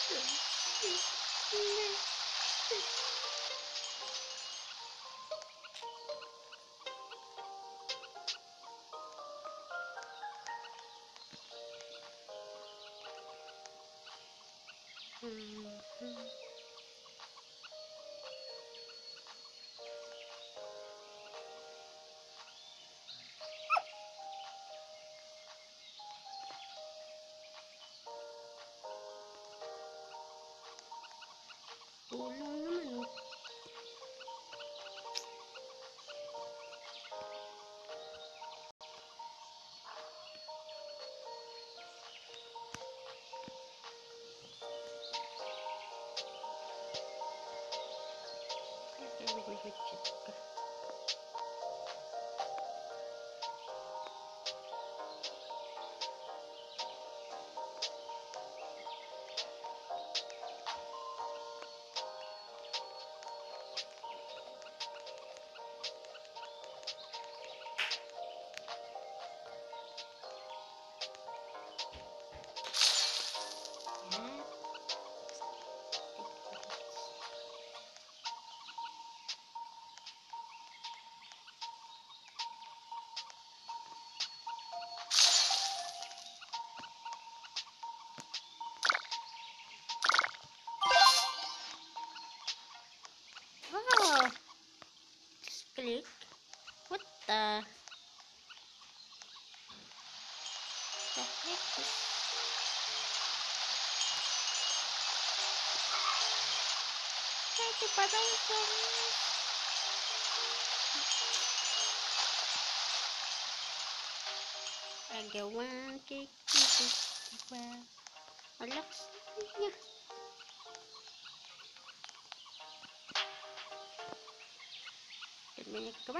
Tulong naman oh. Kaya mag-chat ka. Oh, just click. What the heck is... Thank you, bye-bye. Agawan kay Kitty. Alax niya. Terminate ka ba?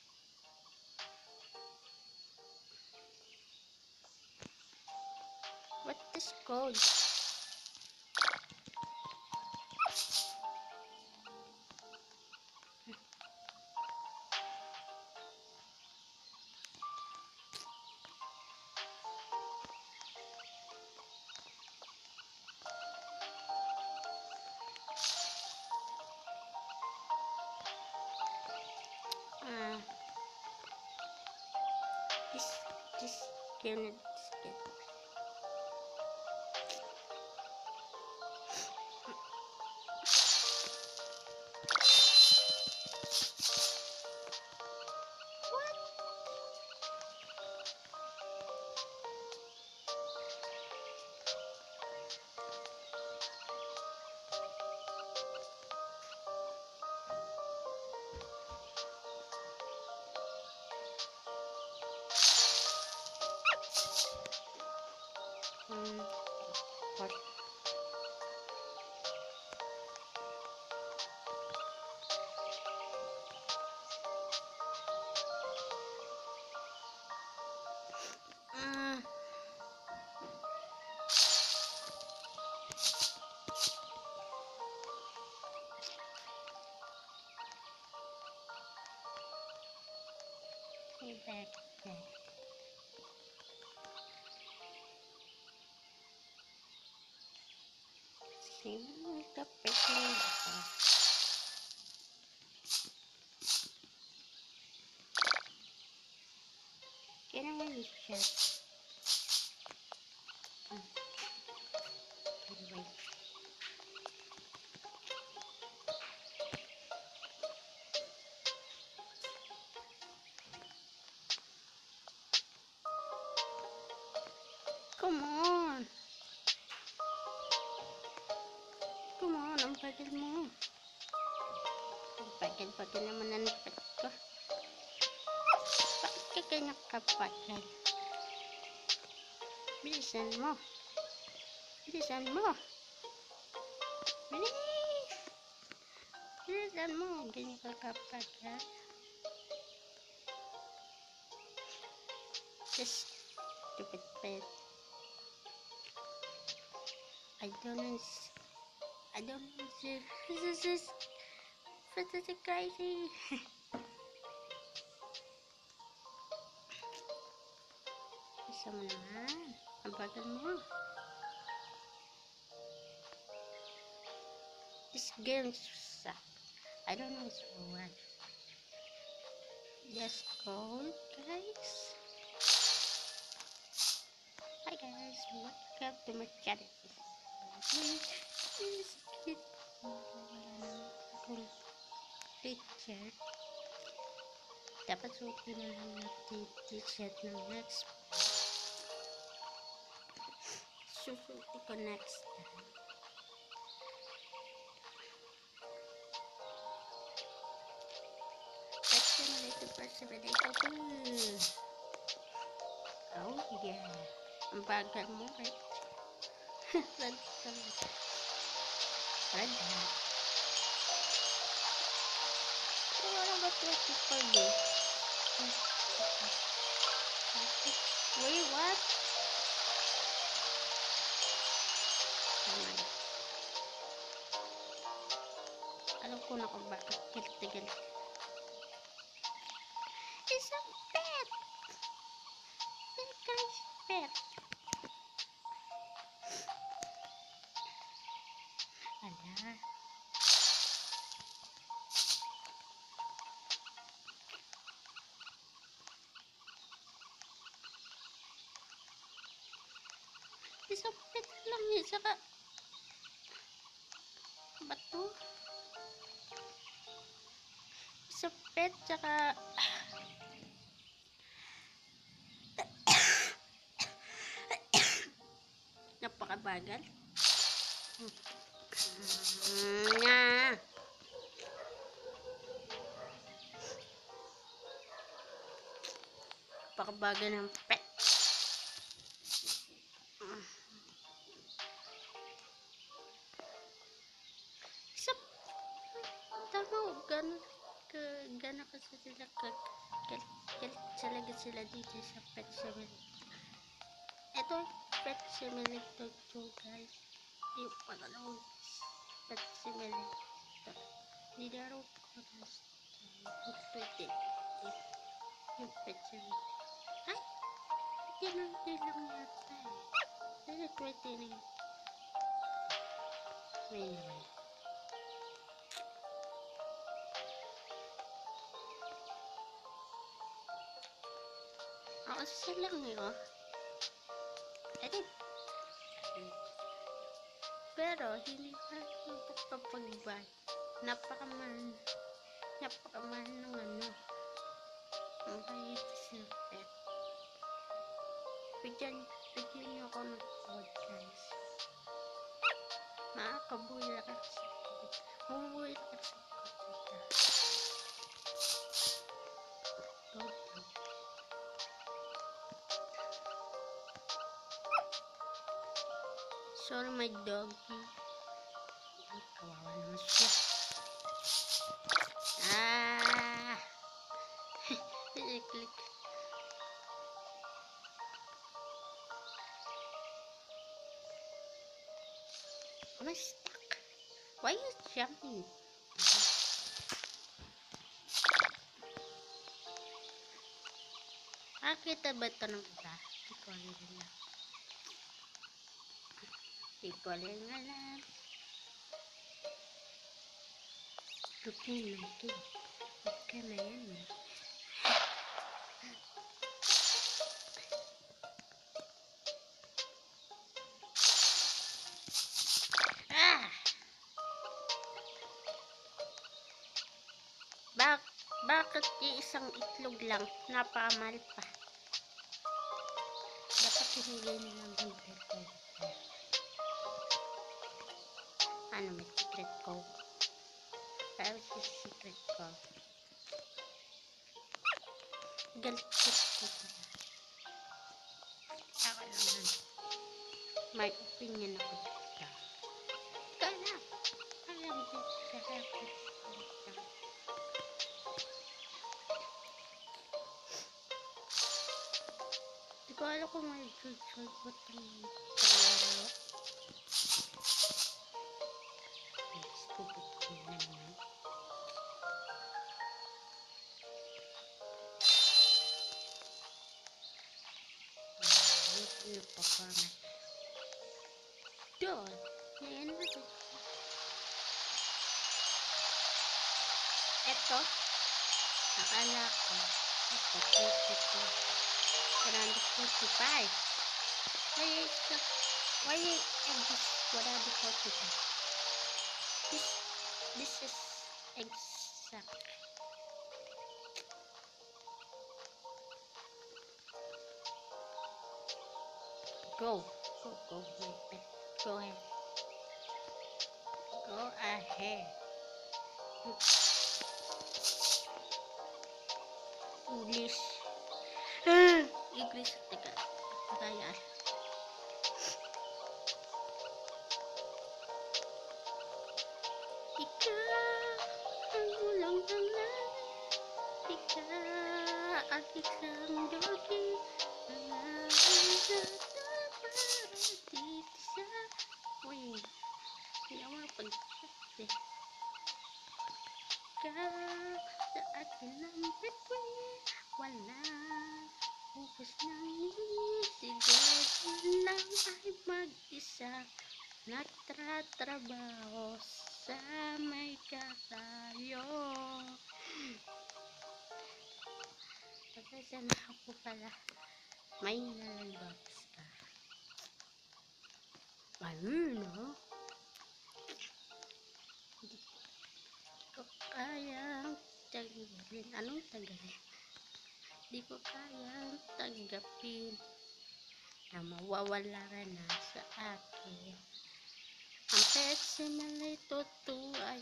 What is code? This can skip. What? Back. Sino ka peking ba? Can I use chat? Anyway. Come on. Come on, ang bagal mo. Ang bagal naman ang pet ko. Bakit ka kanya kapagal? Bilisan mo. Bilisan mo. Bilis. Bilisan mo. Ganyan ka kapagal. Just stupid pet. I don't know. This is crazy. Bisa mo naman. Ang bagal mo. This game sucks. I don't know why. Let's go, guys. Hi guys, welcome to my channel. Please keep picture. Dapat suotin na lang natin t-shirt ng next. Susuotin ko next time. Oh yeah. Ang bagal mo eh. Red hat. Pero wala ba 24 days? Wait, what? Alam ko na kung bakit tigal. It's a pet! That guy's pet. Ala. It's a pet lang eh. Saka bato. It's a pet, saka napakabagal. Napakabagal ng pet. Tama, gana kasi sila galit talaga sila dito sa Pet Cemetery. Ito, Pet Cemetery to guys. Yung pangalawang Pet Cemetery. Nidaro ko na yung pwede. Yung Pet Cemetery. Ay! Hindi lang yata eh. Dahil pwede na yun. May naman. Ako sila lang yun. Pero hindi pa magpapagbay. Napakamahal ng ano. Ang bayit sa pet. Bigyan niyo ako ng code guys. Makakabuhay ka sa code. Mabubuhay ka sa code. Sorry my doggy. Kawawa naman siya. Click. Am I stuck? Why are you jumping? Kita ba ito ng iba? Hindi ko alam. Okay na yan. Bakit isang itlog lang? Napakamahal pa. Dapat hinigay nilang 100. Ano, may secret code? Pero si secret code. Galit ko pala. Ako naman. May opinion ako dito. Kaya alam ko sa hapon. Di ko alam kung may good button laro. Stupid ko naman. Ano pa pa na? Doon. Yan na. Eto, akala ko, ito, 32, 145. Why exist 145? This is exact. Go, my pet. Go ahead. Go ahead. English. English. Tagayan. Ikaw ang ulang ng langit. Ikaw ang isang dogi. Uy, hindi ako mapag-chat eh. Ikaw sa akin ang bituin. Wala ubos ng isigay lang ay mag-isa. Nagtatrabaho sa may katayo. Pasensya na ako pala. May nalabas ka. Ayun, no? Hindi ko kayang tagalin. Anong tagalin? Hindi ko kayang tanggapin na mawawala ka na sa akin. Ang personal ay totoo ay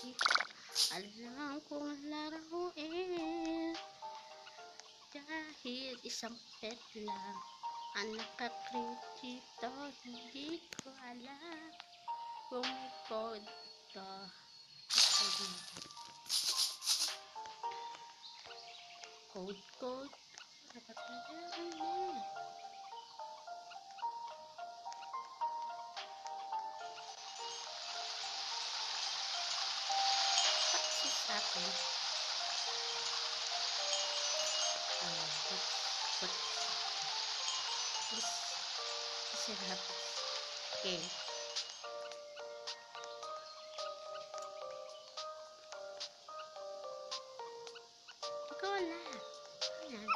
alam kong laruin. Dahil isang pet lang ang nakakritito, hindi ko alam kung may code to. Code. Dapat na yan. What is happening? What's happening? Okay. Ikaw wala. Ayan.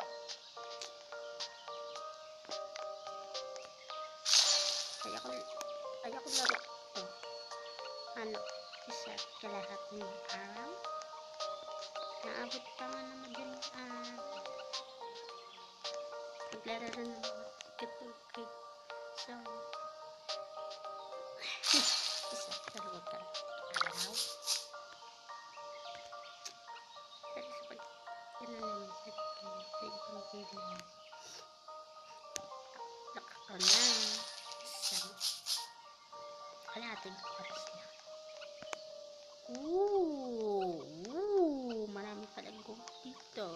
Kaya ko laro ito. Ano? Isa kalahati ng araw. Naabot pa nga na madaling araw. Naglaro rin ng mga ticket. So, isa talaga araw. Pero sa pag kinalaman sa ibang TV nakakaw na isang kalahating oras lang. Marami palang gold dito.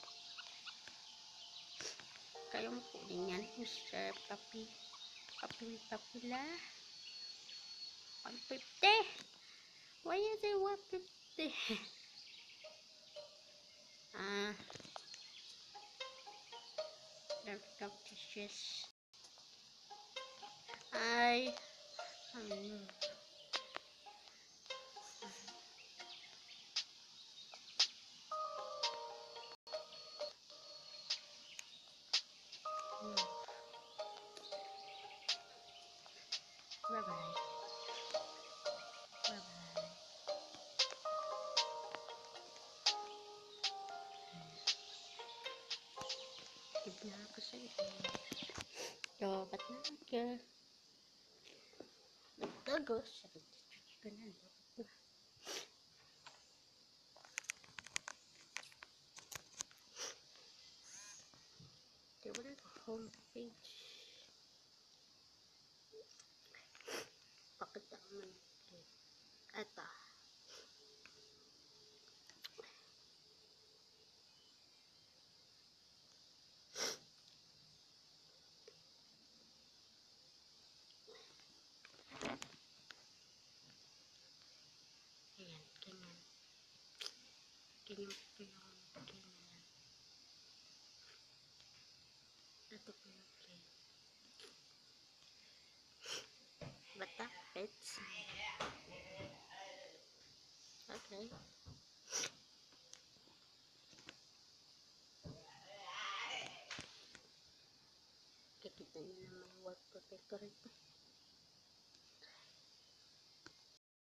Kayo mo kunin yan, Mr. Papi la. 150. Why is it 150? Don't dishes. I don't know. Bye-bye. Give na ako sa iyo. Dapat na ka. Nagtago. Sabi ko na. Diba na homepage. Pakita naman. Ito. Ayan, ganyan. Ganyan po yung ganyan. Ito po yung ganyan. Bata, pets. Okay. Ito na naman yung wallpaper ito.